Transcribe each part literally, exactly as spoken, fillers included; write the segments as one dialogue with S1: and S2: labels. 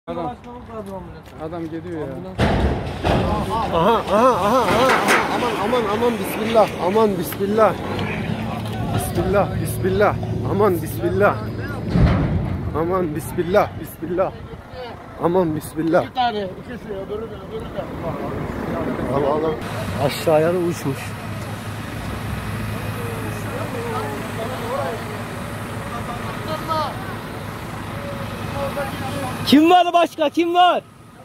S1: Adam, adam gidiyor ya.
S2: Aha aha aha aha. Aman aman aman bismillah. Aman bismillah. Bismillah bismillah. Aman bismillah. Aman bismillah bismillah. Aman bismillah.
S3: İki tane, ikisi öbürü de öbürü de.
S2: Allah Allah. Aşağıya da uçmuş.
S4: Kim var başka? Kim var?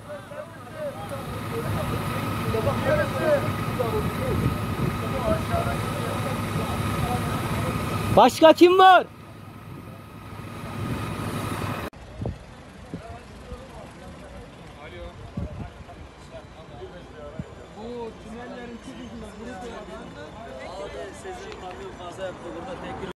S4: Başka kim var?
S1: Bu tünellerin çıkışında grup abi sizin kamyon kaza yaptı burada tek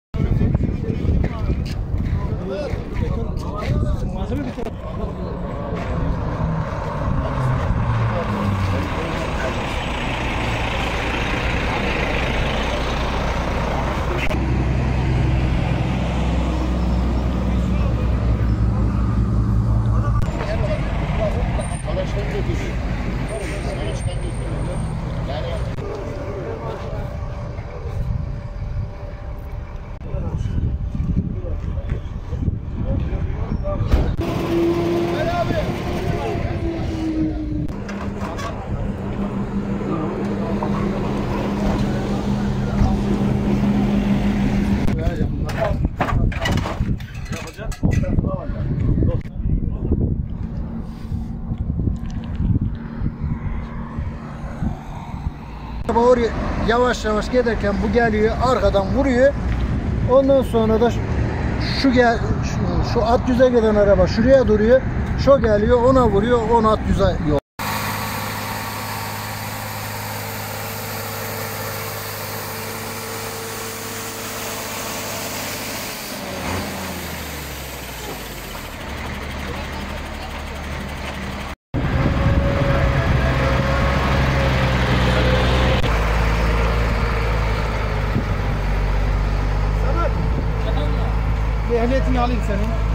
S3: Oraya yavaş yavaş giderken bu geliyor, arkadan vuruyor. Ondan sonra da şu gel şu, şu at yüze giden araba şuraya duruyor. Şu geliyor, ona vuruyor, onu at yüze yol. Bir ehliyetini alayım senin.